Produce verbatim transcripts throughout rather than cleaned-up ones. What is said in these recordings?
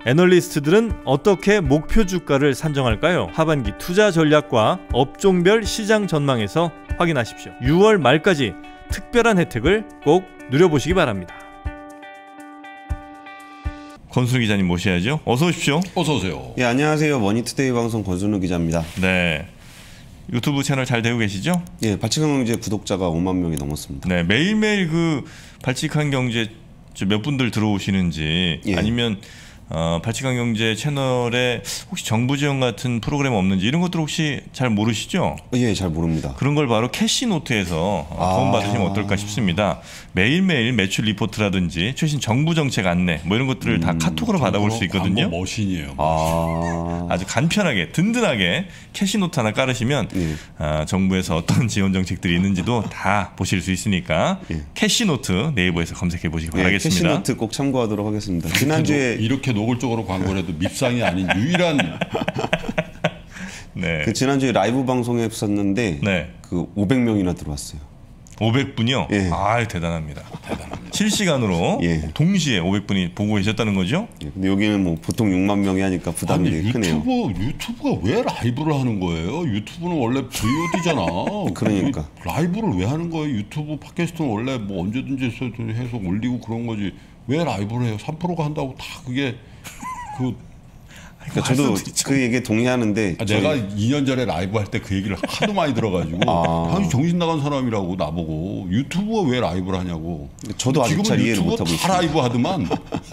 애널리스트들은 어떻게 목표 주가를 산정할까요? 하반기 투자 전략과 업종별 시장 전망에서 확인하십시오. 유월 말까지 특별한 혜택을 꼭 누려보시기 바랍니다. 권순우 기자님 모셔야죠. 어서 오십시오. 어서 오세요. 예, 안녕하세요. 머니투데이 방송 권순우 기자입니다. 네, 유튜브 채널 잘 되고 계시죠? 예, 발칙한 경제 구독자가 오만 명이 넘었습니다. 네, 매일매일 그 발칙한 경제 몇 분들 들어오시는지 예. 아니면 어, 발칙한 경제 채널에 혹시 정부 지원 같은 프로그램 없는지 이런 것들 혹시 잘 모르시죠? 예, 잘 모릅니다. 그런 걸 바로 캐시노트에서 아. 도움 받으시면 어떨까 싶습니다. 매일매일 매출 리포트라든지 최신 정부 정책 안내 뭐 이런 것들을 음, 다 카톡으로 받아볼 수 있거든요. 광고 머신이에요. 아, 아주 간편하게 든든하게 캐시노트 하나 깔으시면 예. 아, 정부에서 어떤 지원 정책들이 있는지도 다 보실 수 있으니까 예. 캐시노트 네이버에서 검색해 보시기 예, 바라겠습니다. 캐시노트 꼭 참고하도록 하겠습니다. 지난주에 이렇게 노골적으로 광고를 해도 밉상이 아닌 유일한 네. 그 지난주에 라이브 방송에 했었는데 네. 그 오백 명이나 들어왔어요. 오백 분이요? 예. 아, 대단합니다. 대단합니다. 실시간으로 예. 동시에 오백 분이 보고 계셨다는 거죠? 예, 근데 여기는 뭐 보통 육만 명이 하니까 부담이 아니, 되게 크네요. 유튜브 유튜브가 왜 라이브를 하는 거예요? 유튜브는 원래 브이오디잖아. 그러니까. 라이브를 왜 하는 거예요? 유튜브 팟캐스트는 원래 뭐 언제든지 해서 올리고 그런 거지. 왜 라이브를 해요? 삼 프로가 한다고 다 그게 그 그러니까 저도 그 얘기에 동의하는데 아, 저희- 내가 이 년 전에 라이브 할 때 그 얘기를 하도 많이 들어가지고 아. 당연히 정신 나간 사람이라고 나보고 유튜브가 왜 라이브를 하냐고. 저도 아직 잘 이해를 유튜브 못하고 다 있습니다. 라이브 하더만.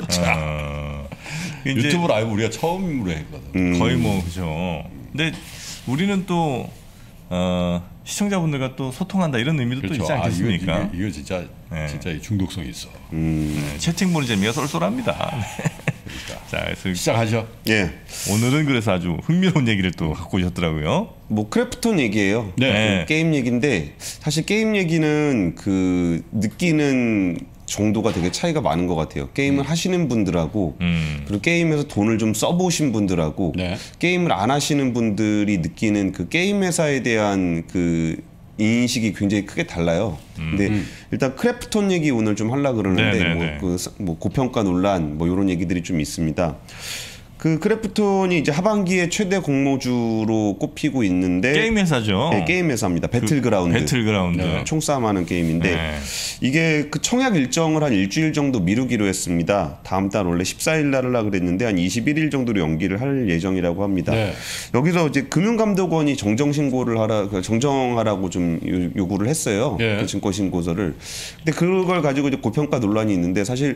아, 이제 유튜브 라이브 우리가 처음으로 했거든. 음. 거의 뭐 그죠. 근데 우리는 또 어, 시청자분들과 또 소통한다 이런 의미도 또 있지 아, 않겠습니까? 이거, 이거, 이거 진짜 네. 진짜 이 중독성이 있어. 음, 네, 채팅 보는 재미가 쏠쏠합니다. 네. 자, 그래서 시작하죠. 예, 오늘은 그래서 아주 흥미로운 얘기를 또 갖고 오셨더라고요. 뭐 크래프톤 얘기예요. 네. 그 게임 얘기인데 사실 게임 얘기는 그 느끼는 정도가 되게 차이가 많은 것 같아요. 게임을 하시는 분들하고 음. 그리고 게임에서 돈을 좀 써보신 분들하고 네. 게임을 안 하시는 분들이 느끼는 그 게임 회사에 대한 그 인식이 굉장히 크게 달라요. 근데 일단 크래프톤 얘기 오늘 좀 하려고 그러는데 네네네. 뭐, 그, 뭐 고평가 논란 뭐 이런 얘기들이 좀 있습니다. 그 크래프톤이 이제 하반기에 최대 공모주로 꼽히고 있는데 게임 회사죠. 네, 게임 회사입니다. 배틀그라운드. 배틀그라운드. 네, 총싸움하는 게임인데 네. 이게 그 청약 일정을 한 일주일 정도 미루기로 했습니다. 다음 달 원래 십사일 날 하려고 그랬는데 한 이십일일 정도로 연기를 할 예정이라고 합니다. 네. 여기서 이제 금융감독원이 정정 신고를 하라 정정하라고 좀 요- 요구를 했어요. 네. 그 증권 신고서를. 근데 그걸 가지고 이제 고평가 논란이 있는데 사실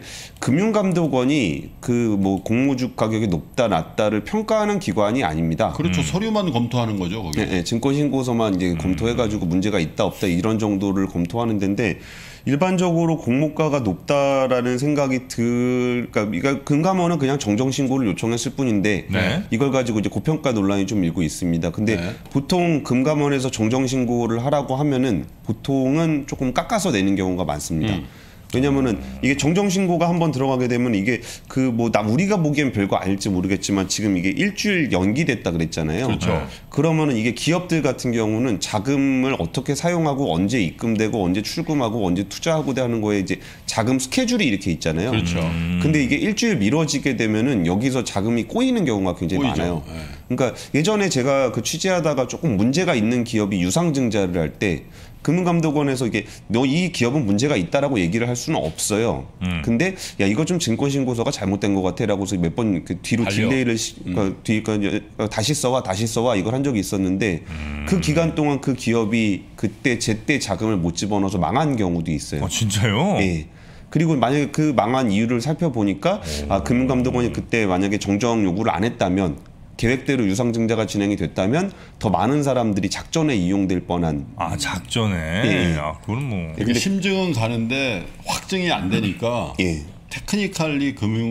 금융감독원이 그 뭐 공모주 가격이 높다 낮다를 평가하는 기관이 아닙니다. 그렇죠. 서류만 검토하는 거죠. 거기. 네, 네, 증권 신고서만 이제 검토해가지고 문제가 있다 없다 이런 정도를 검토하는 데인데 일반적으로 공모가가 높다라는 생각이 들, 그러니까 금감원은 그냥 정정 신고를 요청했을 뿐인데 네. 이걸 가지고 이제 고평가 논란이 좀 일고 있습니다. 근데 네. 보통 금감원에서 정정 신고를 하라고 하면은 보통은 조금 깎아서 내는 경우가 많습니다. 음. 왜냐면은 이게 정정 신고가 한번 들어가게 되면 이게 그 뭐 나 우리가 보기엔 별거 아닐지 모르겠지만 지금 이게 일주일 연기됐다 그랬잖아요. 그렇죠. 네. 그러면은 이게 기업들 같은 경우는 자금을 어떻게 사용하고 언제 입금되고 언제 출금하고 언제 투자하고 하는 거에 이제 자금 스케줄이 이렇게 있잖아요. 그렇죠. 근데 이게 일주일 미뤄지게 되면은 여기서 자금이 꼬이는 경우가 굉장히 꼬이죠. 많아요. 네. 그러니까 예전에 제가 그 취재하다가 조금 문제가 있는 기업이 유상증자를 할 때 금융감독원에서 이게 너 이 기업은 문제가 있다라고 얘기를 할 수는 없어요. 음. 근데 야 이거 좀 증권 신고서가 잘못된 것 같아라고서 몇 번 그 뒤로 달려. 딜레이를 시, 그 뒤, 그 다시 써와 다시 써와 이걸 한 적이 있었는데 그 기간 동안 그 기업이 그때 제때 자금을 못 집어넣어서 망한 경우도 있어요. 어, 진짜요? 예. 그리고 만약에 그 망한 이유를 살펴보니까 아 금융감독원이 그때 만약에 정정 요구를 안 했다면 계획대로 유상증자가 진행이 됐다면 더 많은 사람들이 작전에 이용될 뻔한. 아, 작전에. 예, 예. 아, 그건 뭐. 이게 심증은 가는데 확증이 안 되니까 예, 테크니컬리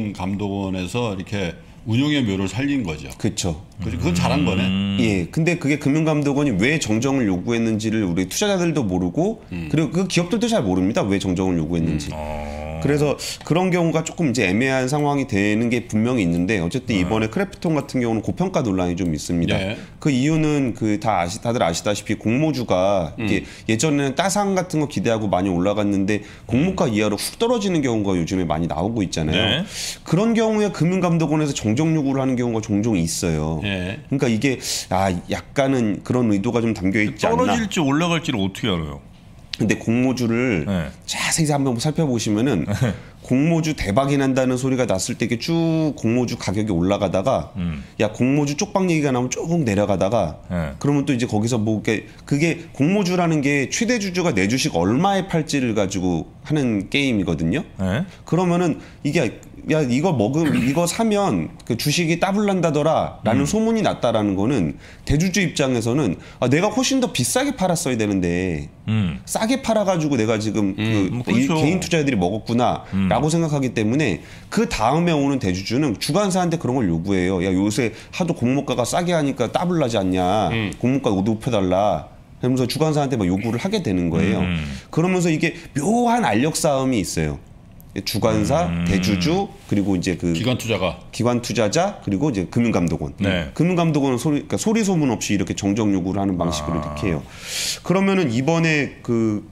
금융감독원에서 이렇게 운용의 묘를 살린 거죠. 그렇죠. 그죠? 그건 잘한 거네. 음. 예, 근데 그게 금융감독원이 왜 정정을 요구했는지를 우리 투자자들도 모르고 그리고 그 기업들도 잘 모릅니다. 왜 정정을 요구했는지. 어. 그래서 그런 경우가 조금 이제 애매한 상황이 되는 게 분명히 있는데 어쨌든 이번에 크래프톤 같은 경우는 고평가 논란이 좀 있습니다. 네. 그 이유는 그 다 아시 다들 아시다시피 공모주가 음. 이게 예전에는 따상 같은 거 기대하고 많이 올라갔는데 공모가 이하로 훅 떨어지는 경우가 요즘에 많이 나오고 있잖아요. 네. 그런 경우에 금융감독원에서 정정 요구를 하는 경우가 종종 있어요. 네. 그러니까 이게 아 약간은 그런 의도가 좀 담겨 있지 않나. 떨어질지 올라갈지를 어떻게 알아요? 근데 공모주를 네. 자세히 한번 살펴보시면은 공모주 대박이 난다는 소리가 났을 때 이게 쭉 공모주 가격이 올라가다가 음. 야 공모주 쪽박 얘기가 나오면 쭉 내려가다가 네. 그러면 또 이제 거기서 뭐 이게 그게 공모주라는 게 최대 주주가 내 주식 얼마에 팔지를 가지고 하는 게임이거든요. 네. 그러면은 이게 야 이거 먹음 이거 사면 그 주식이 따블 난다더라라는 음. 소문이 났다라는 거는 대주주 입장에서는 아, 내가 훨씬 더 비싸게 팔았어야 되는데 음. 싸게 팔아가지고 내가 지금 그 뭐 그렇죠. 이 개인 투자자들이 먹었구나라고 생각하기 때문에 그 다음에 오는 대주주는 주관사한테 그런 걸 요구해요. 야 요새 하도 공모가가 싸게 하니까 따블 나지 않냐? 공모가 높여달라. 그러면서 주관사한테 막 요구를 하게 되는 거예요. 음. 그러면서 이게 묘한 알력 싸움이 있어요. 주관사, 음. 대주주 그리고 이제 그 기관 투자가 기관 투자자 그리고 이제 금융감독원. 네. 금융감독원은 소리, 그러니까 소리 소문 없이 이렇게 정정 요구를 하는 방식으로 아. 이렇게 해요. 그러면은 이번에 그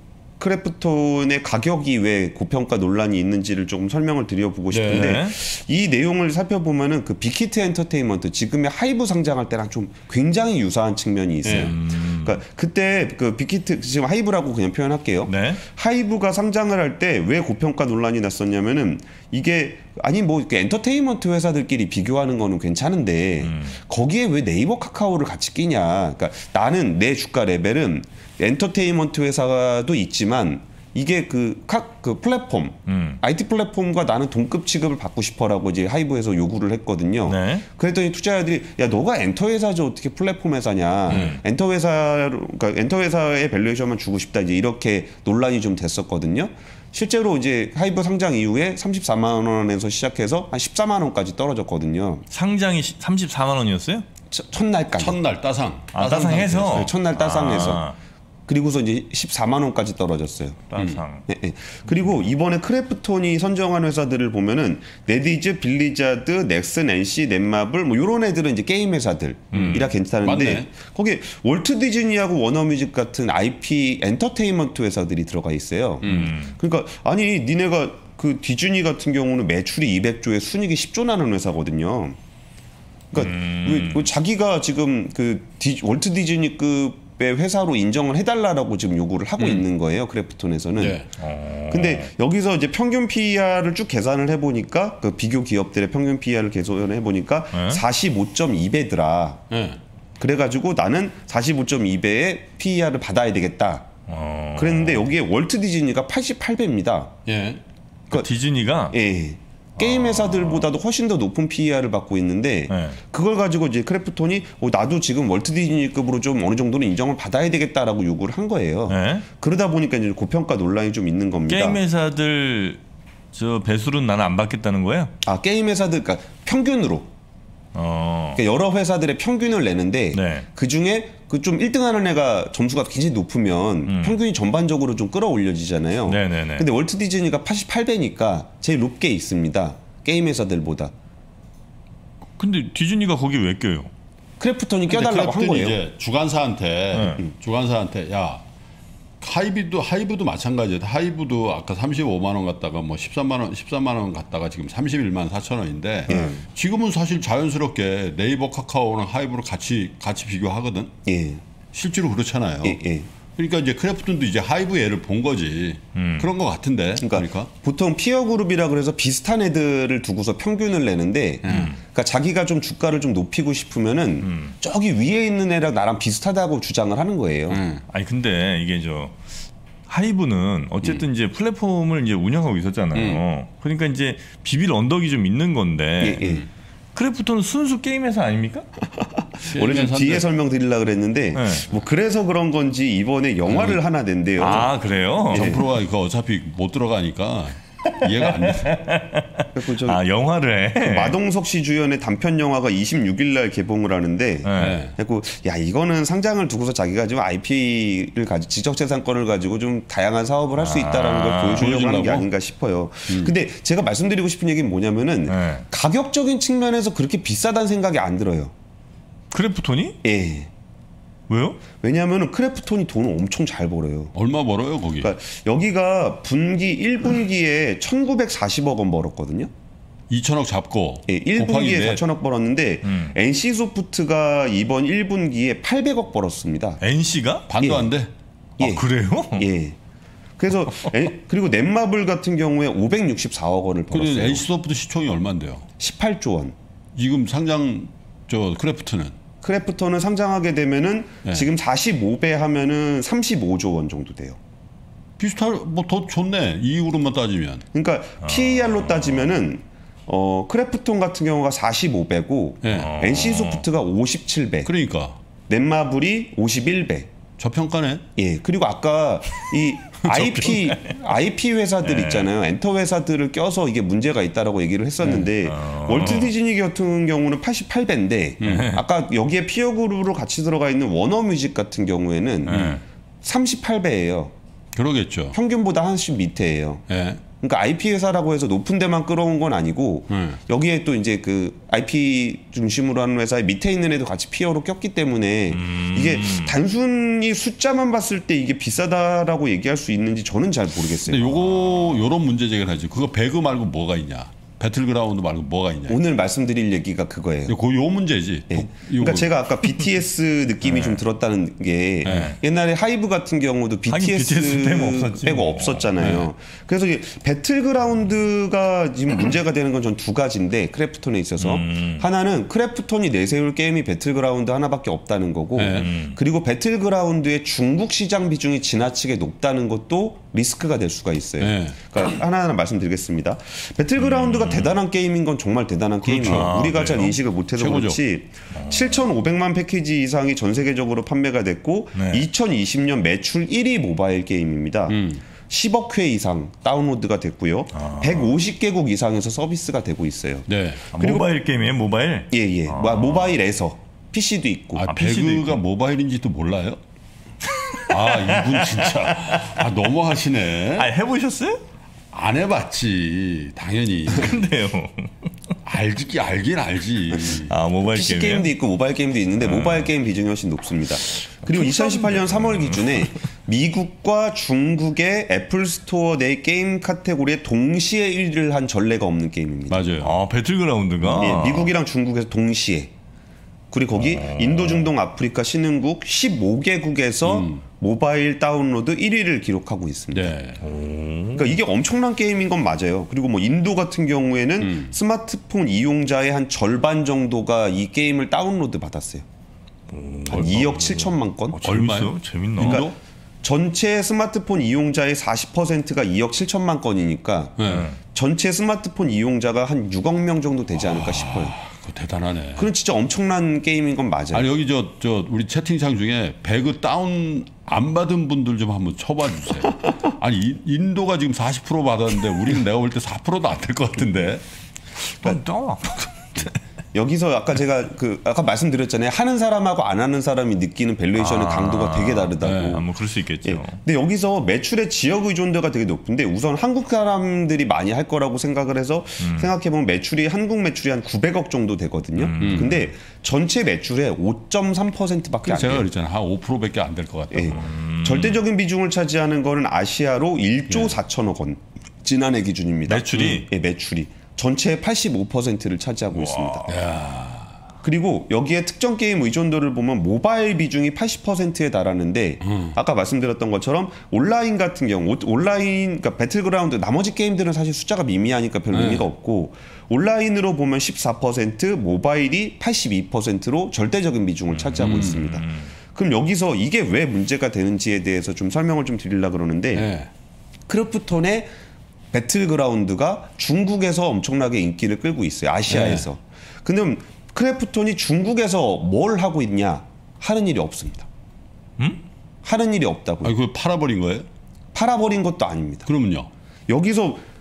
크래프톤의 가격이 왜 고평가 논란이 있는지를 조금 설명을 드려보고 싶은데 네. 이 내용을 살펴보면은 그 빅히트 엔터테인먼트 지금의 하이브 상장할 때랑 좀 굉장히 유사한 측면이 있어요. 음. 그러니까 그때 그 빅히트 지금 하이브라고 그냥 표현할게요. 네. 하이브가 상장을 할 때 왜 고평가 논란이 났었냐면은 이게 아니 뭐 이렇게 엔터테인먼트 회사들끼리 비교하는 거는 괜찮은데 음. 거기에 왜 네이버 카카오를 같이 끼냐? 그러니까 나는 내 주가 레벨은 엔터테인먼트 회사도 있지만 이게 그 각 그 플랫폼 음. 아이티 플랫폼과 나는 동급 취급을 받고 싶어라고 이제 하이브에서 요구를 했거든요. 네. 그랬더니 투자자들이 야 너가 엔터 회사죠 어떻게 플랫폼 회사냐? 음. 엔터 회사로 그러니까 엔터 회사의 밸류에이션만 주고 싶다 이제 이렇게 논란이 좀 됐었거든요. 실제로 이제 하이브 상장 이후에 삼십사만 원에서 시작해서 한 십사만 원까지 떨어졌거든요. 상장이 시- 삼십사만 원이었어요? 첫- 첫날까지. 첫날 따상. 아, 따상해서? 상태에서. 네, 첫날 따상해서. 아, 그리고서 이제 십사만 원까지 떨어졌어요. 따상. 네, 네. 그리고 이번에 크래프톤이 선정한 회사들을 보면은 네디즈, 빌리자드, 넥슨, 엔씨, 넷마블 뭐 이런 애들은 이제 게임 회사들이라 괜찮은데 맞네. 거기에 월트 디즈니하고 워너뮤직 같은 아이피 엔터테인먼트 회사들이 들어가 있어요. 그러니까 아니 니네가 그 디즈니 같은 경우는 매출이 이백조에 순이익이 십조 나는 회사거든요. 그러니까 왜, 왜 자기가 지금 그 디, 월트 디즈니급 회사로 인정을 해달라고 지금 요구를 하고 있는 거예요. 크래프톤에서는. 네. 어. 근데 여기서 이제 평균 피이알을 쭉 계산을 해보니까 그 비교 기업들의 평균 피이알을 계산을 해보니까 네? 사십오 점 이 배더라. 네. 그래가지고 나는 사십오 점 이 배의 피이알을 받아야 되겠다. 어. 그랬는데 여기에 월트 디즈니가 팔십팔 배입니다. 예. 그 디즈니가 예. 게임 회사들보다도 훨씬 더 높은 피이알을 받고 있는데 네. 그걸 가지고 이제 크래프톤이 어, 나도 지금 월트 디즈니급으로 좀 어느 정도는 인정을 받아야 되겠다라고 요구를 한 거예요. 네. 그러다 보니까 이제 고평가 논란이 좀 있는 겁니다. 게임 회사들 저 배수는 나는 안 받겠다는 거예요? 아 게임 회사들 그러니까 평균으로 어. 그러니까 여러 회사들의 평균을 내는데 네. 그 중에 그 좀 일 등하는 애가 점수가 굉장히 높으면 음. 평균이 전반적으로 좀 끌어올려지잖아요. 네네네. 근데 월트 디즈니가 팔십팔 배니까 제일 높게 있습니다. 게임 회사들보다. 근데 디즈니가 거기 왜 껴요? 크래프톤이 근데 껴달라고 한 크래프톤이 거예요. 이제 주관사한테 네. 주관사한테 야 하이브도 하이브도 마찬가지예요. 하이브도 아까 삼십오만 원 갔다가 뭐 십삼만 원, 십삼만 원 갔다가 지금 삼십일만 사천 원인데 예. 지금은 사실 자연스럽게 네이버, 카카오랑 하이브를 같이 같이 비교하거든. 예. 실제로 그렇잖아요. 예, 예. 그러니까 이제 크래프톤도 이제 하이브 예를 본 거지. 음. 그런 거 같은데. 그러니까, 그러니까. 보통 피어 그룹이라 그래서 비슷한 애들을 두고서 평균을 내는데 그러니까 자기가 좀 주가를 좀 높이고 싶으면은 음. 저기 위에 있는 애랑 나랑 비슷하다고 주장을 하는 거예요. 음. 아니 근데 이게 저 하이브는 어쨌든 음. 이제 플랫폼을 이제 운영하고 있었잖아요. 그러니까 이제 비빌 언덕이 좀 있는 건데 예, 예. 크래프톤은 순수 게임 회사 아닙니까? 원래 좀 뒤에 회사인데 설명드리려고 그랬는데 네. 뭐 그래서 그런 건지 이번에 영화를 하나 낸대요. 아 그래요? 예. 정프로가 이거 어차피 못 들어가니까 이해가 안 돼. 그래서 저 아 영화를 해. 마동석 씨 주연의 단편 영화가 이십육일 날 개봉을 하는데, 네. 그래서 야 이거는 상장을 두고서 자기가 좀 아이피를 가지고 지적재산권을 가지고 좀 다양한 사업을 할 수 있다라는 걸 보여주려고 하는 게 아닌가 싶어요. 음. 근데 제가 말씀드리고 싶은 얘기는 뭐냐면은 네. 가격적인 측면에서 그렇게 비싸다는 생각이 안 들어요. 크래프톤이? 예. 왜요? 왜냐하면 크래프톤이 돈을 엄청 잘 벌어요. 얼마 벌어요 거기? 그러니까 여기가 분기 일 분기에 천구백사십억 원 벌었거든요. 이천억 잡고 예, 일 분기에 곱하기 사천억 벌었는데 음. 엔씨소프트가 이번 일 분기에 팔백억 벌었습니다. 엔씨가? 반도 예. 안 돼. 아 예. 그래요? 예. 그래서 엔- 그리고 넷마블 같은 경우에 오백육십사억 원을 그리고 벌었어요. 엔씨소프트 시총이 얼마인데요? 십팔조 원. 지금 상장 저 크래프트는 크래프톤은 상장하게 되면은 네. 지금 사십오 배 하면은 삼십오조 원 정도 돼요. 비슷할 뭐 더 좋네. 이익으로만 따지면. 그러니까 피이알로 따지면은 어, 크래프톤 같은 경우가 사십오 배고 예. 엔씨소프트가 오십칠 배, 그러니까 넷마블이 오십일 배. 저평가네. 예. 그리고 아까 이 아이피 아이피 회사들 있잖아요. 엔터 회사들을 껴서 이게 문제가 있다라고 얘기를 했었는데 월트 디즈니 같은 경우는 팔십팔 배인데 아까 여기에 피어 그룹으로 같이 들어가 있는 워너뮤직 같은 경우에는 네. 삼십팔 배예요. 그러겠죠. 평균보다 한씩 밑에예요. 예. 그러니까 아이피 회사라고 해서 높은 데만 끌어온 건 아니고 음. 여기에 또 이제 그 아이피 중심으로 하는 회사에 밑에 있는 애도 같이 피어로 꼈기 때문에 음. 이게 단순히 숫자만 봤을 때 이게 비싸다라고 얘기할 수 있는지 저는 잘 모르겠어요. 근데 요거 요런 문제 제기를 하지. 그거 배그 말고 뭐가 있냐? 배틀그라운드 말고 뭐가 있냐? 오늘 말씀드릴 얘기가 그거예요. 요, 요 문제지. 예. 요- 그러니까 제가 아까 비티에스 느낌이 좀 들었다는 게 네. 옛날에 하이브 같은 경우도 비티에스, 비티에스 빼고 없었지 빼고 뭐. 없었잖아요. 그래서 이게 배틀그라운드가 지금 문제가 되는 건 전 두 가지인데 크래프톤에 있어서 음. 하나는 크래프톤이 내세울 게임이 배틀그라운드 하나밖에 없다는 거고 네. 그리고 배틀그라운드의 중국 시장 비중이 지나치게 높다는 것도 리스크가 될 수가 있어요. 네. 그러니까 하나하나 말씀드리겠습니다. 배틀그라운드가 대단한 게임인 건 정말 대단한 게임이에요. 아, 우리가 잘 그래요? 인식을 못해서 최고죠. 그렇지 칠천오백만 패키지 이상이 전 세계적으로 판매가 됐고 네. 이천이십 년 매출 일 위 모바일 게임입니다. 음. 십억 회 이상 다운로드가 됐고요. 백오십 개국 이상에서 서비스가 되고 있어요. 네. 아, 모바일 게임이에요 모바일? 예예. 뭐, 모바일에서 피씨도 있고. 아, 아, 피씨도 배그가 있고. 모바일인지도 몰라요? 아, 이분 진짜 아, 너무 하시네. 아 해보셨어요? 안 해봤지. 당연히. 근데요. 알지, 알긴 알지. 아 모바일 피씨 게임이요? 게임도 있고 모바일 게임도 있는데 모바일 게임 비중이 훨씬 높습니다. 그리고 이천십팔 년 삼월 기준에 미국과 중국의 애플 스토어 내 게임 카테고리에 동시에 일 위를 한 전례가 없는 게임입니다. 맞아요. 아 배틀그라운드가? 예, 미국이랑 중국에서 동시에. 그리고 거기 인도, 중동, 아프리카, 신흥국 십오 개국에서 모바일 다운로드 일 위를 기록하고 있습니다. 네. 그러니까 이게 엄청난 게임인 건 맞아요. 그리고 뭐 인도 같은 경우에는 음. 스마트폰 이용자의 한 절반 정도가 이 게임을 다운로드 받았어요. 한 이억 칠천만 건. 어, 재밌어요? 얼마요? 재밌나? 인도? 전체 스마트폰 이용자의 사십 퍼센트가 이억 칠천만 건이니까 네. 전체 스마트폰 이용자가 한 육억 명 정도 되지 않을까 싶어요. 그거 대단하네. 그건 진짜 엄청난 게임인 건 맞아요. 아니 여기 저 저 우리 채팅창 중에 배그 다운 안 받은 분들 좀 한번 쳐봐 주세요. 아니 이- 인도가 지금 사십 퍼센트 받았는데 우리는 내가 볼 때 사 퍼센트도 안 될 것 같은데. 난 다운 여기서 아까 제가 그 아까 말씀드렸잖아요. 하는 사람하고 안 하는 사람이 느끼는 밸류에이션의 아, 강도가 되게 다르다고. 네. 아, 뭐 그럴 수 있겠죠. 예. 근데 여기서 매출의 지역 의존도가 되게 높은데 우선 한국 사람들이 많이 할 거라고 생각을 해서 음. 생각해보면 매출이 한국 매출이 한 구백억 정도 되거든요. 음. 근데 전체 매출의 오 점 삼 퍼센트밖에 안 제가 돼요. 그랬잖아 한 오 퍼센트밖에 안 될 것 같다고. 예. 절대적인 비중을 차지하는 거는 아시아로 일조 사천억 원. 지난해 기준입니다. 매출이? 예, 매출이. 전체의 팔십오 퍼센트를 차지하고 있습니다. 야. 그리고 여기에 특정 게임 의존도를 보면 모바일 비중이 팔십 퍼센트에 달하는데 아까 말씀드렸던 것처럼 온라인 같은 경우 오- 온라인 그러니까 배틀그라운드 나머지 게임들은 사실 숫자가 미미하니까 별 네. 의미가 없고 온라인으로 보면 십사 퍼센트 모바일이 팔십이 퍼센트로 절대적인 비중을 차지하고 있습니다. 그럼 여기서 이게 왜 문제가 되는지에 대해서 좀 설명을 좀 드리려고 그러는데 네. 크래프톤의 배틀그라운드가 중국에서 엄청나게 인기를 끌고 있어요. 아시아에서. 근데 크래프톤이 중국에서 뭘 하고 있냐? 하는 일이 없습니다. 음? 하는 일이 없다고요. 아니 그걸 팔아버린 거예요? 팔아버린 것도 아닙니다. 그러면요. 여기서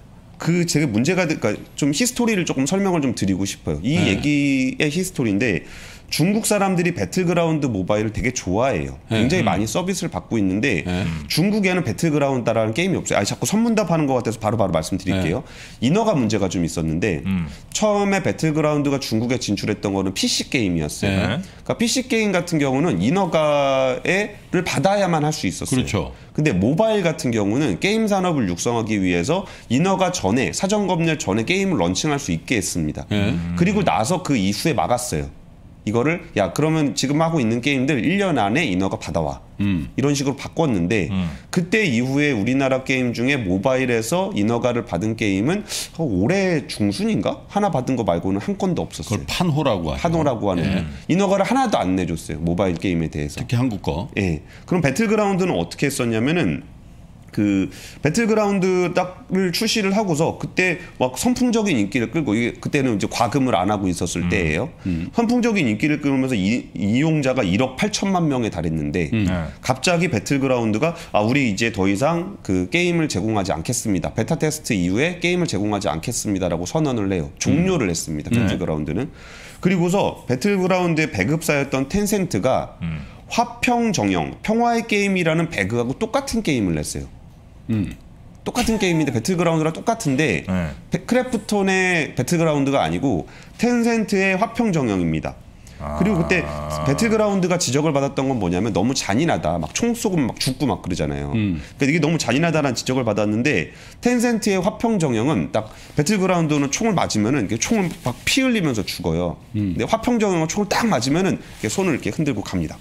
그 제가 문제가 그러니까 좀 히스토리를 조금 설명을 좀 드리고 싶어요. 이 네. 얘기의 히스토리인데 중국 사람들이 배틀그라운드 모바일을 되게 좋아해요. 굉장히 네. 많이 서비스를 받고 있는데 네. 중국에는 배틀그라운드라는 게임이 없어요. 아 자꾸 선문답하는 것 같아서 바로바로 바로 말씀드릴게요. 네. 인허가 문제가 좀 있었는데 음. 처음에 배틀그라운드가 중국에 진출했던 거는 피씨 게임이었어요. 네. 그러니까 피씨 게임 같은 경우는 인허가를 받아야만 할 수 있었어요. 그렇죠. 근데 모바일 같은 경우는 게임 산업을 육성하기 위해서 인허가 전에 사전 검열 전에 게임을 런칭할 수 있게 했습니다. 네. 그리고 나서 그 이후에 막았어요. 이거를 야 그러면 지금 하고 있는 게임들 일 년 안에 인허가 받아와 음. 이런 식으로 바꿨는데 음. 그때 이후에 우리나라 게임 중에 모바일에서 인허가를 받은 게임은 어, 올해 중순인가 하나 받은 거 말고는 한 건도 없었어요. 그걸 판호라고 하죠. 판호라고 하는 예. 인허가를 하나도 안 내줬어요. 모바일 게임에 대해서. 특히 한국 거. 예. 그럼 배틀그라운드는 어떻게 했었냐면은 그 배틀그라운드를 출시를 하고서 그때 막 선풍적인 인기를 끌고 이게 그때는 이제 과금을 안 하고 있었을 음. 때예요. 음. 선풍적인 인기를 끌면서 이, 이용자가 일억 팔천만 명에 달했는데 음. 갑자기 배틀그라운드가 아 우리 이제 더 이상 그 게임을 제공하지 않겠습니다. 베타 테스트 이후에 게임을 제공하지 않겠습니다라고 선언을 해요. 종료를 음. 했습니다. 배틀그라운드는. 그리고서 배틀그라운드의 배급사였던 텐센트가 음. 화평정영 평화의 게임이라는 배그하고 똑같은 게임을 냈어요. 음. 똑같은 게임인데 배틀그라운드랑 똑같은데 네. 크래프톤의 배틀그라운드가 아니고 텐센트의 화평정영입니다. 아. 그리고 그때 배틀그라운드가 지적을 받았던 건 뭐냐면 너무 잔인하다. 막 총 쏘고 막 죽고 막 그러잖아요. 음. 그러니까 이게 너무 잔인하다라는 지적을 받았는데 텐센트의 화평정영은 딱 배틀그라운드는 총을 맞으면은 총을 막 피 흘리면서 죽어요. 음. 근데 화평정영은 총을 딱 맞으면은 손을 이렇게 흔들고 갑니다.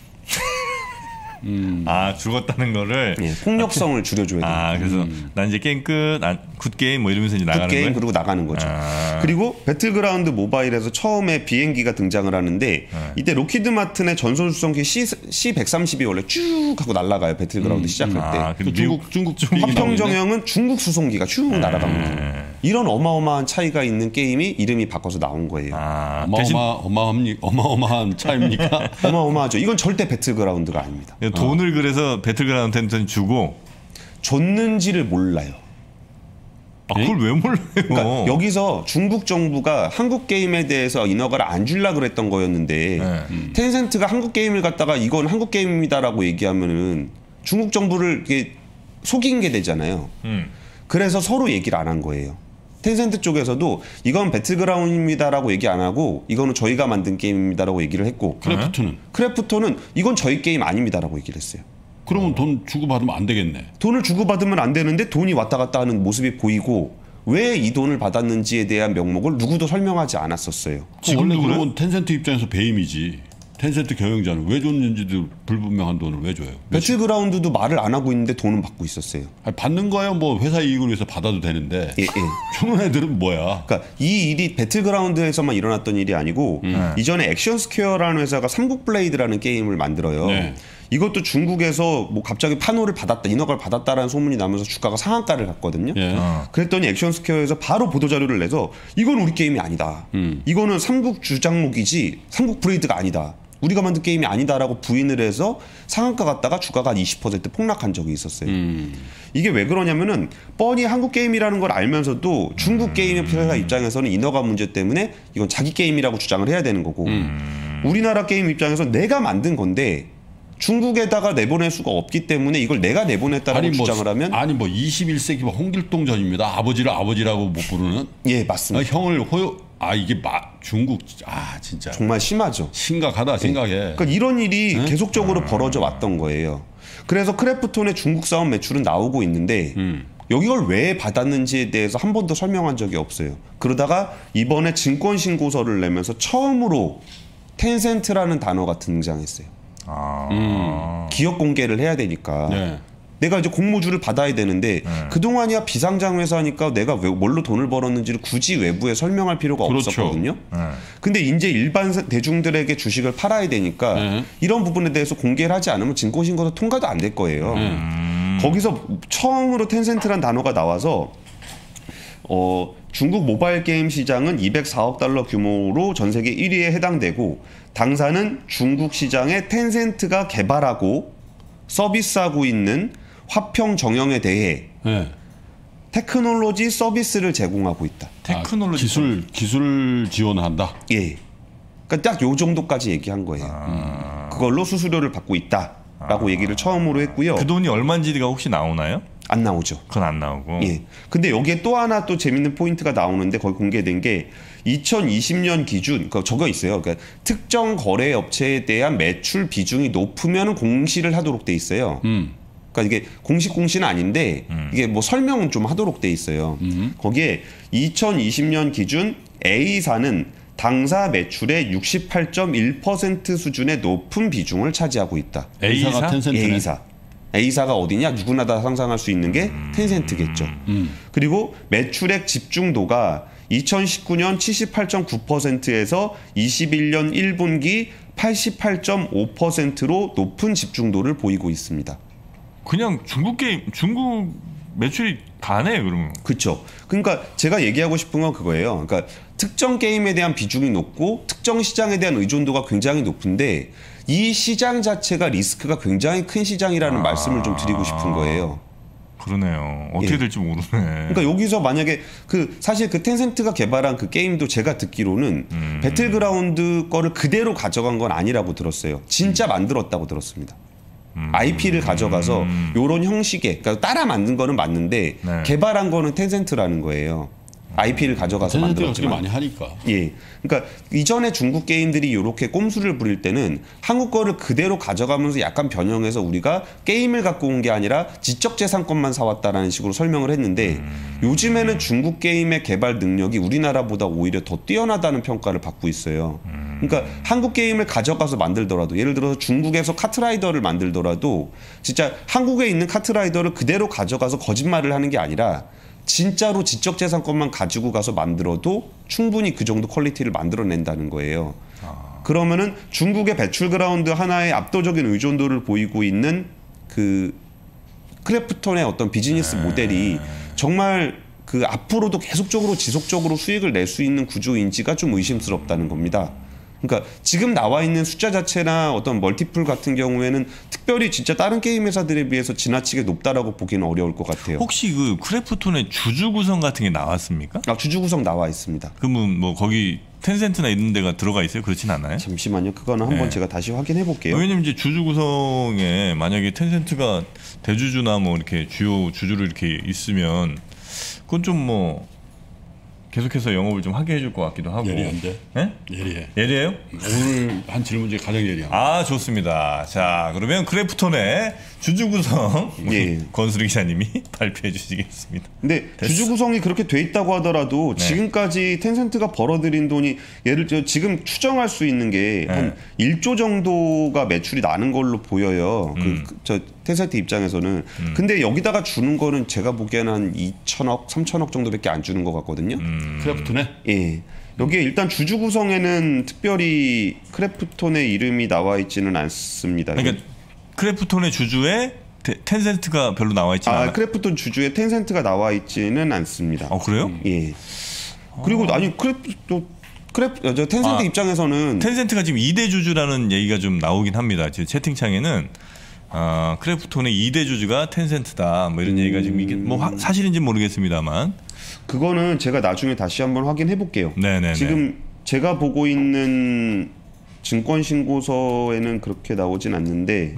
음. 아 죽었다는 거를 예, 폭력성을 줄여줘야 돼요. 아 그래서 음. 난 이제 게임 끝, 아, 굿 게임 뭐 이러면서 이제 나가는 거예요. 굿 게임 그리고 나가는 거죠. 아. 그리고 배틀그라운드 모바일에서 처음에 비행기가 등장을 하는데 아. 이때 로키드 마틴의 전son 수송기 씨 백삼십이 원래 쭉 하고 날아가요. 배틀그라운드 음. 시작할 때. 아, 그 중국 중국 화평정영은 중국 수송기가 쭉 아. 날아갑니다. 이런 어마어마한 차이가 있는 게임이 이름이 바꿔서 나온 거예요. 아. 어마어마 어마어마 어마어마한 차이입니까? 어마어마하죠. 이건 절대 배틀그라운드가 아닙니다. 돈을 어. 그래서 배틀그라운드한테 주고 줬는지를 몰라요. 아, 그걸 왜 몰라요? 그러니까 여기서 중국 정부가 한국 게임에 대해서 인허가를 안 주려고 그랬던 거였는데 네. 음. 텐센트가 한국 게임을 갖다가 이건 한국 게임입니다라고 얘기하면은 중국 정부를 이게 속인 게 되잖아요. 음. 그래서 서로 얘기를 안 한 거예요. 텐센트 쪽에서도 이건 배틀그라운드입니다라고 얘기 안 하고 이거는 저희가 만든 게임입니다라고 얘기를 했고 크래프톤은 크래프톤은 이건 저희 게임 아닙니다라고 얘기를 했어요. 그러면 돈 주고받으면 안 되겠네. 돈을 주고받으면 안 되는데 돈이 왔다 갔다 하는 모습이 보이고 왜 이 돈을 받았는지에 대한 명목을 누구도 설명하지 않았었어요. 원래 그러면 텐센트 입장에서 배임이지. 텐센트 경영자는 왜 줬는지도 불분명한 돈을 왜 줘요? 배틀그라운드도 말을 안 하고 있는데 돈은 받고 있었어요. 아니, 받는 거야 뭐 회사 이익을 위해서 받아도 되는데 예, 예. 저런 애들은 뭐야? 그러니까 이 일이 배틀그라운드에서만 일어났던 일이 아니고 음. 이전에 액션스퀘어라는 회사가 삼국블레이드라는 게임을 만들어요. 네. 이것도 중국에서 뭐 갑자기 판호를 받았다, 인허가를 받았다라는 소문이 나면서 주가가 상한가를 갔거든요. 예. 어. 그랬더니 액션스퀘어에서 바로 보도자료를 내서 이건 우리 게임이 아니다. 음. 이거는 삼국 주장목이지 삼국 브레이드가 아니다. 우리가 만든 게임이 아니다라고 부인을 해서 상한가 갔다가 주가가 한 이십 퍼센트 폭락한 적이 있었어요. 음. 이게 왜 그러냐면은 뻔히 한국 게임이라는 걸 알면서도 중국 게임 회사 입장에서는 인허가 문제 때문에 이건 자기 게임이라고 주장을 해야 되는 거고 음. 우리나라 게임 입장에서 내가 만든 건데 중국에다가 내보낼 수가 없기 때문에 이걸 내가 내보냈다라고 아니, 뭐, 주장을 하면 아니 뭐 이십일 세기 홍길동전입니다. 아버지를 아버지라고 못 부르는? 예, 맞습니다. 아, 형을 호요 아 이게 마, 중국 아 진짜 정말 심하죠. 심각하다 심각해. 네. 그러니까 이런 일이 응? 계속적으로 아. 벌어져 왔던 거예요. 그래서 크래프톤의 중국 사업 매출은 나오고 있는데 음. 이걸 왜 받았는지에 대해서 한 번도 설명한 적이 없어요. 그러다가 이번에 증권 신고서를 내면서 처음으로 텐센트라는 단어가 등장했어요. 아. 음. 기업 공개를 해야 되니까. 네. 내가 이제 공모주를 받아야 되는데 네. 그동안이야 비상장 회사니까 내가 왜, 뭘로 돈을 벌었는지를 굳이 외부에 설명할 필요가 그렇죠. 없었거든요. 네. 근데 이제 일반 대중들에게 주식을 팔아야 되니까 네. 이런 부분에 대해서 공개를 하지 않으면 증권신고서 통과도 안 될 거예요. 음. 거기서 처음으로 텐센트란 단어가 나와서 어, 중국 모바일 게임 시장은 이백사억 달러 규모로 전 세계 일 위에 해당되고 당사는 중국 시장에 텐센트가 개발하고 서비스하고 있는 화평 정영에 대해 네. 테크놀로지 서비스를 제공하고 있다. 테크놀로지 아, 기술 기술 지원한다. 예. 그러니까 딱 요 정도까지 얘기한 거예요. 아. 그걸로 수수료를 받고 있다라고 아. 얘기를 처음으로 했고요. 그 돈이 얼마인지가 혹시 나오나요? 안 나오죠. 그건 안 나오고. 예. 근데 여기에 또 하나 또 재밌는 포인트가 나오는데 거기 공개된 게 이천이십 년 기준 그 적어 있어요. 그러니까 특정 거래 업체에 대한 매출 비중이 높으면 공시를 하도록 돼 있어요. 음. 그러니까 이게 공식 공시는 아닌데 음. 이게 뭐 설명은 좀 하도록 돼 있어요. 음. 거기에 이천이십 년 기준 A사는 당사 매출의 육십팔 점 일 퍼센트 수준의 높은 비중을 차지하고 있다. A사가 A사? 텐센트네. A사. A사가 어디냐? 누구나 다 상상할 수 있는 게 텐센트겠죠. 음. 그리고 매출액 집중도가 이천십구 년 칠십팔 점 구 퍼센트에서 이십일 년 일 분기 팔십팔 점 오 퍼센트로 높은 집중도를 보이고 있습니다. 그냥 중국 게임 중국 매출이 다네 그러면. 그렇죠. 그러니까 제가 얘기하고 싶은 건 그거예요. 그러니까 특정 게임에 대한 비중이 높고 특정 시장에 대한 의존도가 굉장히 높은데 이 시장 자체가 리스크가 굉장히 큰 시장이라는 아. 말씀을 좀 드리고 싶은 거예요. 그러네요. 어떻게 예. 될지 모르네. 그러니까 여기서 만약에 그 사실 그 텐센트가 개발한 그 게임도 제가 듣기로는 음. 배틀그라운드 거를 그대로 가져간 건 아니라고 들었어요. 진짜 만들었다고 들었습니다. 음. 아이피를 가져가서 음. 요런 형식의 그러니까 따라 만든 거는 맞는데 네. 개발한 거는 텐센트라는 거예요. 아이피를 가져가서 텐센트가 그렇게 만들었지만. 많이 하니까. 예. 그러니까 이전에 중국 게임들이 이렇게 꼼수를 부릴 때는 한국 거를 그대로 가져가면서 약간 변형해서 우리가 게임을 갖고 온 게 아니라 지적재산권만 사왔다라는 식으로 설명을 했는데 음. 요즘에는 중국 게임의 개발 능력이 우리나라보다 오히려 더 뛰어나다는 평가를 받고 있어요. 음. 그러니까 한국 게임을 가져가서 만들더라도 예를 들어서 중국에서 카트라이더를 만들더라도 진짜 한국에 있는 카트라이더를 그대로 가져가서 거짓말을 하는 게 아니라 진짜로 지적재산권만 가지고 가서 만들어도 충분히 그 정도 퀄리티를 만들어낸다는 거예요. 아. 그러면은 중국의 배틀그라운드 하나의 압도적인 의존도를 보이고 있는 그 크래프톤의 어떤 비즈니스 네. 모델이 정말 그 앞으로도 계속적으로 지속적으로 수익을 낼 수 있는 구조인지가 좀 의심스럽다는 겁니다. 그러니까 지금 나와 있는 숫자 자체나 어떤 멀티플 같은 경우에는 특별히 진짜 다른 게임 회사들에 비해서 지나치게 높다라고 보기는 어려울 것 같아요. 혹시 그 크래프톤의 주주 구성 같은 게 나왔습니까? 아, 주주 구성 나와 있습니다. 그러면 뭐 거기 텐센트나 이런 데가 들어가 있어요? 그렇진 않아요? 잠시만요. 그거는 한번 네. 제가 다시 확인해 볼게요. 왜냐면 이제 주주 구성에 만약에 텐센트가 대주주나 뭐 이렇게 주요 주주로 이렇게 있으면 그건 좀 뭐 계속해서 영업을 좀 하게 해줄 것 같기도 하고. 예리한데. 네? 예리해. 예리해요? 오늘 한 질문 중에 가장 예리한. 아 좋습니다. 자 그러면 크래프톤의 주주 구성 예. 권수리 기자님이 발표해 주시겠습니다. 근데 됐어. 주주 구성이 그렇게 돼 있다고 하더라도 네. 지금까지 텐센트가 벌어들인 돈이 예를 들어 지금 추정할 수 있는 게 한 네. 일조 정도가 매출이 나는 걸로 보여요. 음. 그 저 텐센트 입장에서는. 음. 근데 여기다가 주는 거는 제가 보기에는 한 이천억, 삼천억 정도밖에 안 주는 것 같거든요. 음. 크래프톤에 예. 여기에 일단 주주 구성에는 특별히 크래프톤의 이름이 나와 있지는 않습니다. 그러니까 크래프톤의 주주에 테- 텐센트가 별로 나와 있지 아, 않아요. 크래프톤 주주에 텐센트가 나와 있지는 않습니다. 어 그래요? 예. 그리고 아니 크래프톤 크래프 저 텐센트 아, 입장에서는 텐센트가 지금 이 대 주주라는 얘기가 좀 나오긴 합니다. 지금 채팅창에는 아, 크래프톤의 이 대 주주가 텐센트다. 뭐 이런 얘기가 지금 이게 뭐 화- 사실인지는 모르겠습니다만. 그거는 제가 나중에 다시 한번 확인해 볼게요. 네네네. 지금 제가 보고 있는 증권 신고서에는 그렇게 나오진 않는데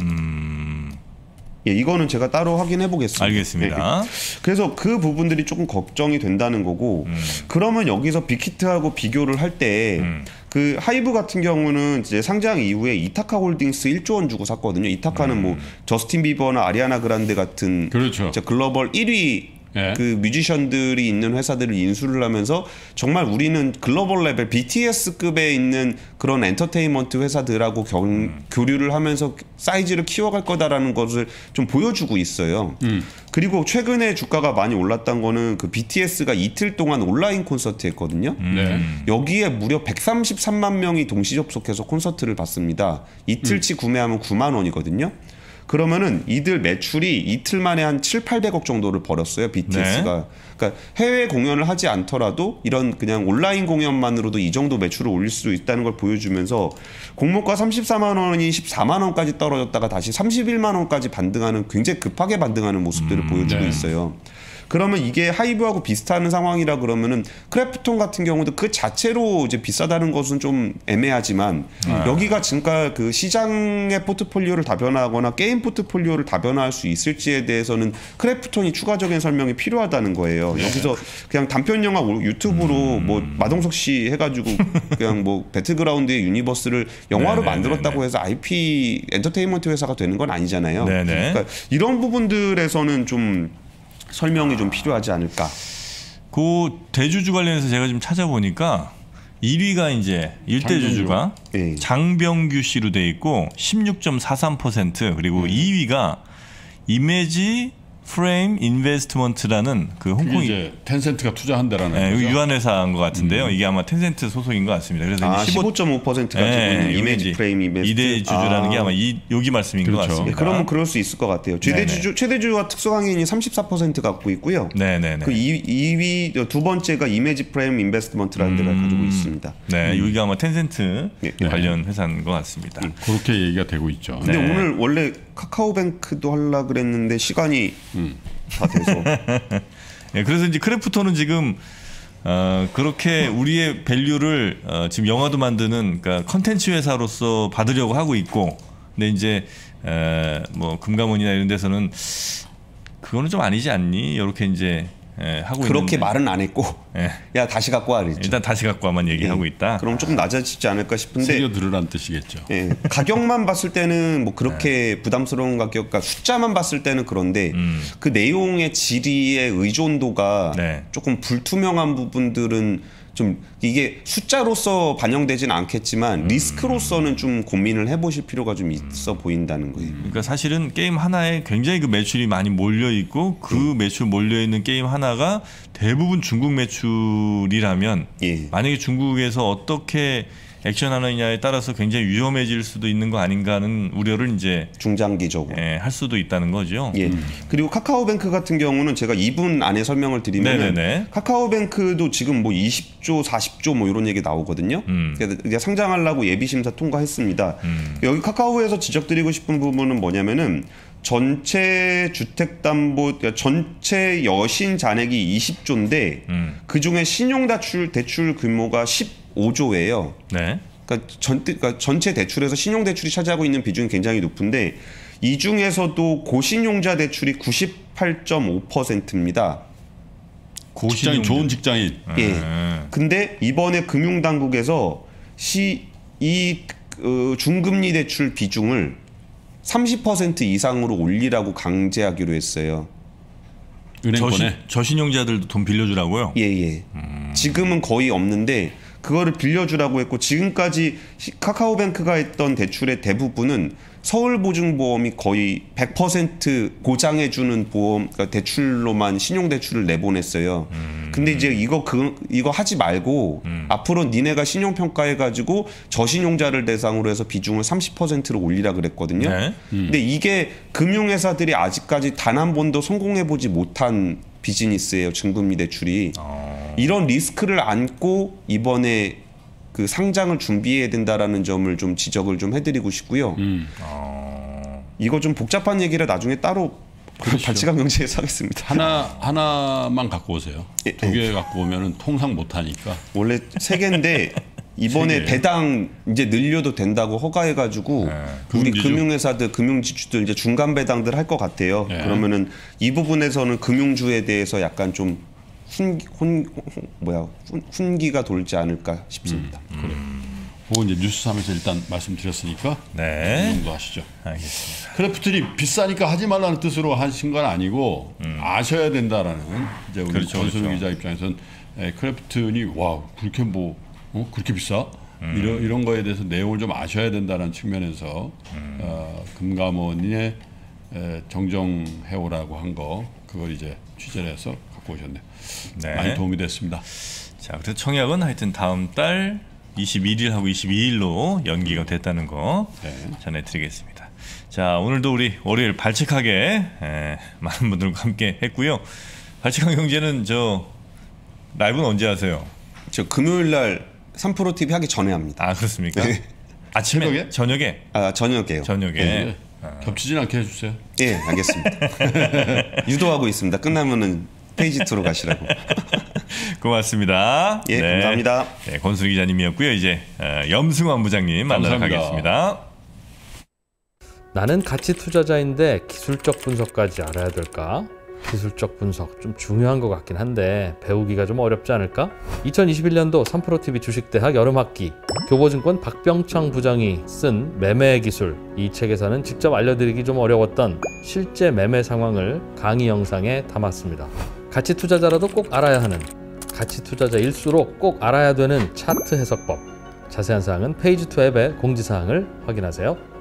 음, 예, 이거는 제가 따로 확인해 보겠습니다. 알겠습니다. 예, 그래서 그 부분들이 조금 걱정이 된다는 거고 음. 그러면 여기서 빅히트하고 비교를 할 때 음. 그 하이브 같은 경우는 이제 상장 이후에 이타카 홀딩스 일조 원 주고 샀거든요. 이타카는 음. 뭐 저스틴 비버나 아리아나 그란데 같은 그렇죠. 진짜 글로벌 일 위 네. 그 뮤지션들이 있는 회사들을 인수를 하면서 정말 우리는 글로벌 레벨 비티에스급에 있는 그런 엔터테인먼트 회사들하고 경, 음. 교류를 하면서 사이즈를 키워갈 거다라는 것을 좀 보여주고 있어요. 음. 그리고 최근에 주가가 많이 올랐던 거는 그 비티에스가 이틀 동안 온라인 콘서트 했거든요. 네. 여기에 무려 백삼십삼만 명이 동시 접속해서 콘서트를 봤습니다. 이틀치 구매하면 구만 원이거든요. 그러면은 이들 매출이 이틀 만에 한 칠팔백억 정도를 벌었어요. 비티에스가. 그러니까 해외 공연을 하지 않더라도 이런 그냥 온라인 공연만으로도 이 정도 매출을 올릴 수 있다는 걸 보여주면서 공모가 삼십사만 원이 십사만 원까지 떨어졌다가 다시 삼십일만 원까지 반등하는 굉장히 급하게 반등하는 모습들을 음, 보여주고 네. 있어요. 그러면 이게 하이브하고 비슷한 상황이라 그러면은 크래프톤 같은 경우도 그 자체로 이제 비싸다는 것은 좀 애매하지만 네. 여기가 지금까 그 시장의 포트폴리오를 다변화하거나 게임 포트폴리오를 다변화할 수 있을지에 대해서는 크래프톤이 추가적인 설명이 필요하다는 거예요. 네. 여기서 그냥 단편 영화 유튜브로 음. 뭐 마동석 씨 해가지고 그냥 뭐 배틀그라운드의 유니버스를 영화로 네네네네. 만들었다고 해서 아이피 엔터테인먼트 회사가 되는 건 아니잖아요. 네네. 그러니까 이런 부분들에서는 좀 설명이 좀 필요하지 않을까. 그 대주주 관련해서 제가 좀 찾아보니까 일 위가 이제 일대주주가 예. 장병규 씨로 돼 있고 십육 점 사삼 퍼센트 그리고 이 위가 이미지 프레임 인베스트먼트라는 그 그게 홍콩 이제 텐센트가 투자한다라는 네, 거죠. 유한 회사인 것 같은데요. 이게 아마 텐센트 소속인 것 같습니다. 그래서 아, 이제 십오 점 오 퍼센트 가지고 네, 있는 이게 이미지 이제 프레임 이베스트. 이대주주라는 아. 게 아마 이 여기 말씀인 그렇죠. 것 예, 같습니다. 그러면 그럴 수 있을 것 같아요. 최대주주, 최대주주와 특수강인이 삼십사 퍼센트 갖고 있고요. 네네네. 그 이 위 두 번째가 이미지 프레임 인베스트먼트라는 데가 음. 가지고 있습니다. 네, 여기가 아마 텐센트 예. 관련 회사인 것 같습니다. 그렇게 얘기가 되고 있죠. 근데 네. 오늘 원래 카카오뱅크도 하려 그랬는데 시간이 음. 다 돼서 네, 그래서 이제 크래프톤은 지금 어, 그렇게 우리의 밸류를 어, 지금 영화도 만드는 그러니까 컨텐츠 회사로서 받으려고 하고 있고, 근데 이제 에, 뭐 금감원이나 이런 데서는 그거는 좀 아니지 않니? 이렇게 이제 에, 하고 그렇게 있는데 말은 안 했고 예. 야 다시 갖고 와 그랬죠. 일단 다시 갖고 와만 얘기하고 예. 있다. 그럼 조금 낮아지지 않을까 싶은데 새겨 들으란 뜻이겠죠. 예, 가격만 봤을 때는 뭐 그렇게 부담스러운 가격, 그러니까 숫자만 봤을 때는 그런데 음. 그 내용의 질의의 의존도가 네. 조금 불투명한 부분들은 좀 이게 숫자로서 반영되진 않겠지만 리스크로서는 좀 고민을 해보실 필요가 좀 있어 보인다는 거예요. 그러니까 사실은 게임 하나에 굉장히 그 매출이 많이 몰려 있고 그 매출 몰려 있는 게임 하나가 대부분 중국 매출이라면 예. 만약에 중국에서 어떻게 액션하느냐에 따라서 굉장히 위험해질 수도 있는 거 아닌가 하는 우려를 이제 중장기적으로. 예, 할 수도 있다는 거죠. 예. 그리고 카카오뱅크 같은 경우는 제가 이 분 안에 설명을 드리면 네네네. 카카오뱅크도 지금 뭐 이십 조, 사십 조 뭐 이런 얘기 나오거든요. 음. 그래서 이제 상장하려고 예비 심사 통과했습니다. 음. 여기 카카오에서 지적드리고 싶은 부분은 뭐냐면은 전체 주택담보 그러니까 전체 여신 잔액이 이십 조인데 음. 그 중에 신용대출 대출 규모가 십오 조예요. 네. 그러니까, 전, 그러니까 전체 대출에서 신용대출이 차지하고 있는 비중이 굉장히 높은데 이 중에서도 고신용자 대출이 구십팔 점 오 퍼센트입니다. 직장인 좋은 직장인. 예. 음. 근데 이번에 금융당국에서 시, 이 어, 중금리 대출 비중을 삼십 퍼센트 이상으로 올리라고 강제하기로 했어요. 은행권에. 저신, 저신용자들도 돈 빌려주라고요? 예, 예. 지금은 거의 없는데 그거를 빌려주라고 했고 지금까지 시- 카카오뱅크가 했던 대출의 대부분은 서울보증보험이 거의 백 퍼센트 보장해주는 보험 그러니까 대출로만 신용대출을 내보냈어요. 근데 이제 이거 그 이거 하지 말고 앞으로 니네가 신용평가해가지고 저신용자를 대상으로 해서 비중을 삼십 퍼센트로 올리라 그랬거든요. 네. 근데 이게 금융회사들이 아직까지 단 한 번도 성공해보지 못한 비즈니스예요. 중금리 대출이. 어. 이런 리스크를 안고 이번에 그 상장을 준비해야 된다라는 점을 좀 지적을 좀 해드리고 싶고요. 음. 어. 이거 좀 복잡한 얘기를 나중에 따로 그렇죠. 발치강 경제에서 하겠습니다. 하나 하나만 갖고 오세요. 예, 두 개 갖고 오면은 통상 못 하니까. 원래 세 개인데 이번에 세 개. 배당 이제 늘려도 된다고 허가해가지고 네. 우리 금융지주. 금융회사들 금융지주들 이제 중간 배당들 할 것 같아요. 네. 그러면은 이 부분에서는 금융주에 대해서 약간 좀 훈, 훈, 훈 뭐야 훈, 훈기가 돌지 않을까 싶습니다. 그래. 그거 이제 뉴스삼에서 일단 말씀드렸으니까 이 네. 정도 하시죠. 알겠습니다. 크래프트니 비싸니까 하지 말라는 뜻으로 하신 건 아니고 아셔야 된다라는 이제 우리 그렇죠, 권순우 그렇죠. 기자 입장에서는 에, 크래프트니 와 그렇게 뭐 어? 그렇게 비싸? 이런 이런 거에 대해서 내용을 좀 아셔야 된다는 측면에서 어, 금감원의 에, 정정해오라고 한 거 그걸 이제 취재를 해서 갖고 오셨네요. 네. 많이 도움이 됐습니다. 자, 그래서 청약은 하여튼 다음 달 이십일 일하고 이십이 일로 연기가 됐다는 거 네. 전해드리겠습니다. 자, 오늘도 우리 월요일 발칙하게 에, 많은 분들과 함께 했고요. 발칙한 경제는 저 라이브는 언제 하세요? 저 금요일 날 삼 프로 티비 하기 전에 합니다. 아, 그렇습니까? 네. 아침에? 새벽에? 저녁에? 아 저녁에요. 저녁에. 네. 겹치진 않게 해주세요. 예, 알겠습니다. 유도하고 있습니다. 끝나면은 페이지 투로 가시라고. 고맙습니다. 예, 네. 감사합니다. 네, 권순우 기자님이었고요. 이제 어, 염승환 부장님 만나러 감사합니다. 가겠습니다. 나는 가치 투자자인데 기술적 분석까지 알아야 될까? 기술적 분석 좀 중요한 것 같긴 한데 배우기가 좀 어렵지 않을까? 이천이십일 년도 삼프로티비 주식대학 여름학기 교보증권 박병창 부장이 쓴 매매 기술, 이 책에서는 직접 알려드리기 좀 어려웠던 실제 매매 상황을 강의 영상에 담았습니다. 가치 투자자라도 꼭 알아야 하는, 가치 투자자일수록 꼭 알아야 되는 차트 해석법, 자세한 사항은 페이지 투 앱의 공지사항을 확인하세요.